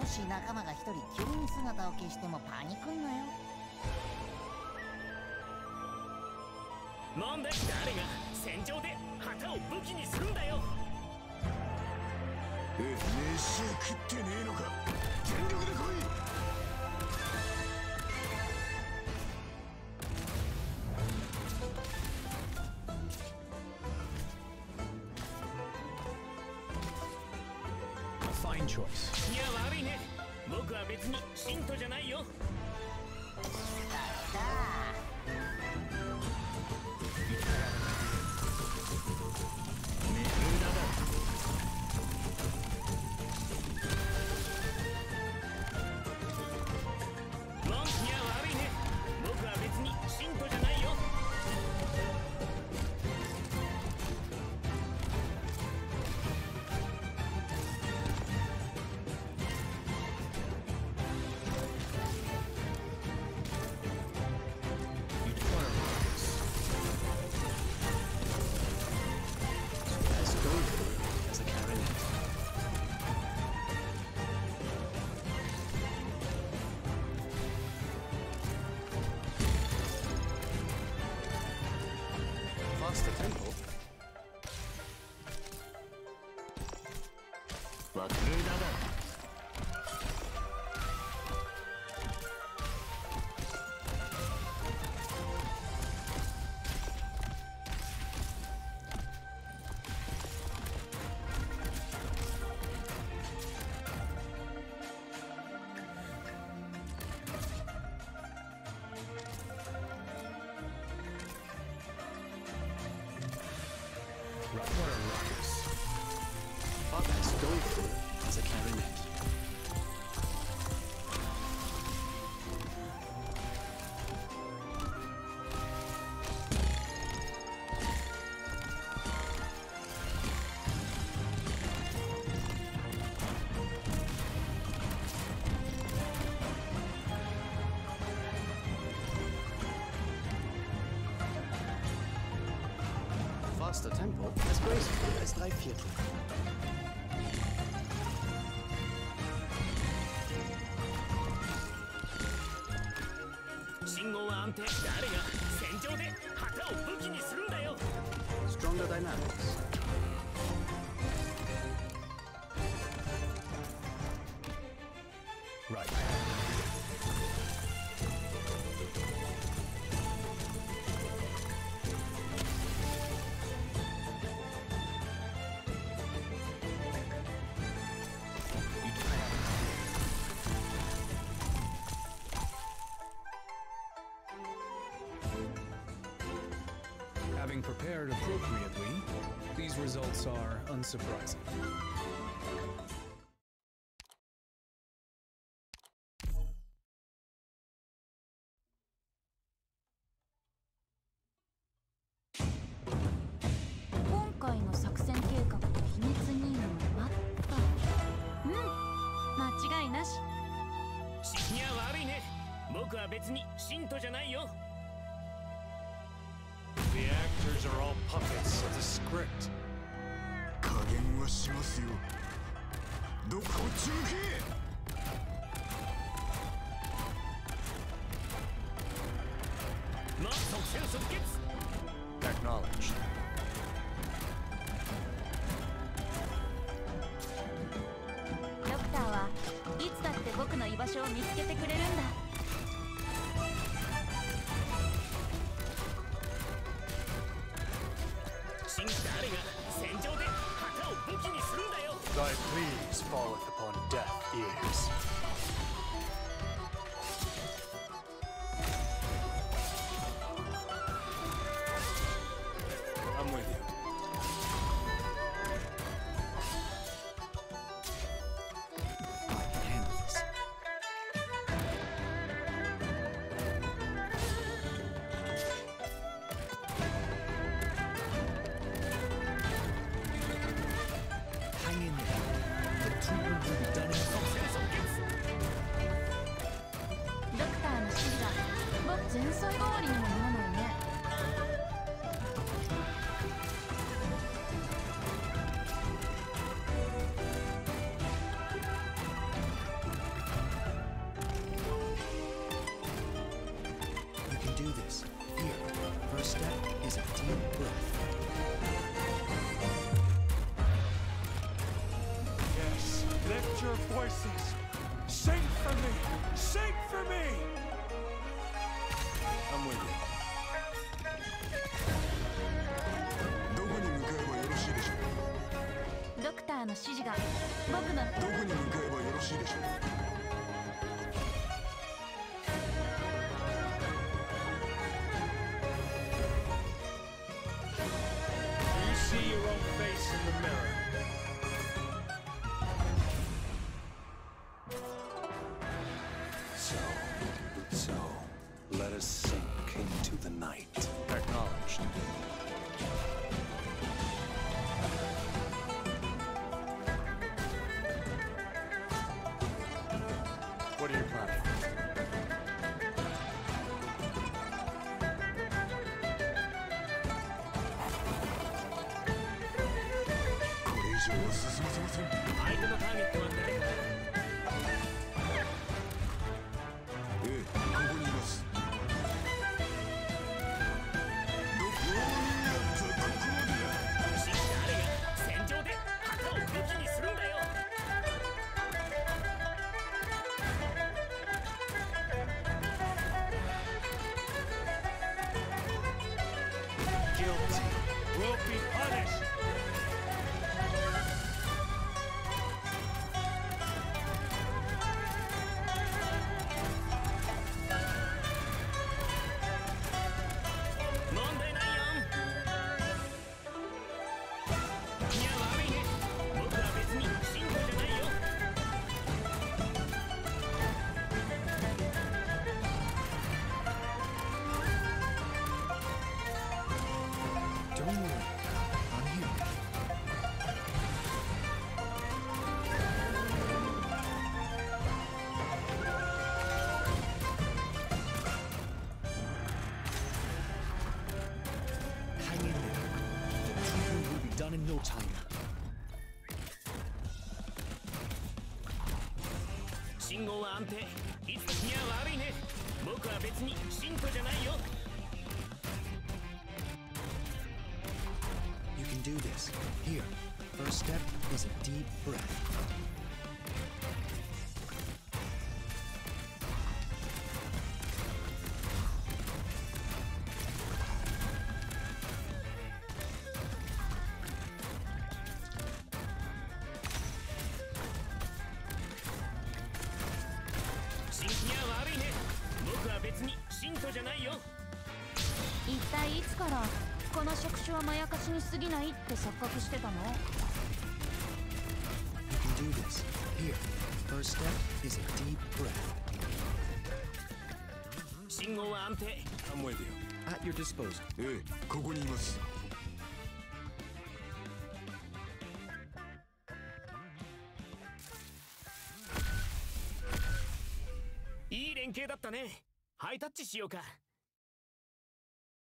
し仲間が一人急に姿を消してもパニクんなよ。 なんで誰が戦場で旗を武器にするんだよ。 飯食ってねえのか。全力で来い。 いや悪いね、僕は別に信徒じゃないよ。 Faster tempo as graceful as 3/4. 信号は安定。誰が戦場で旗を武器にするんだよ。 Stronger dynamics. Right. Having prepared appropriately, these results are unsurprising. The actors are all puppets of the script. 加減はしますよ。どこっち向け。 まあ、即戦即決。 Acknowledged. ドクターはいつだって僕の居場所を見つけてくれるんだ。 誰が戦場で旗を武器にするんだよ。 Thy pleas falleth upon deaf ears. I'm with you. I can handle this. Hang in there. The treatment will be done in 即戦即決。 ドクターの指示が前菜代わりにもならないね。 me! I'm with you. どこに向かえばよろしいでしょう。 ドクターの指示が僕のどこに向かえばよろしいでしょう。 You see your own face in the mirror. So, let us sink into the night. Acknowledged. What are you planning? これ以上は進ませません。 相手のターゲットは誰か。 ええ、ここにいます。どこにやったところでだ。 死んだあれが戦場で旗を武器にするんだよ。 Guilty. Will be punished. 問題ないよ。いや悪いね。僕は別に信号じゃないよ。 Don't worry. I'm here. Hang in there. The treatment will be done in no time. 信号は安定。いついや悪いね。僕は別に信徒じゃないよ。 You can do this. Here. First step is a deep breath. よ。 一体いつからこの触手はまやかしに過ぎないって錯覚してたの？ You can do this. Here. First step is a deep breath. 信号は安定。 I'm with you. At your disposal. ええ、ここにいます。 いい連携だったね。ハイタッチしようか。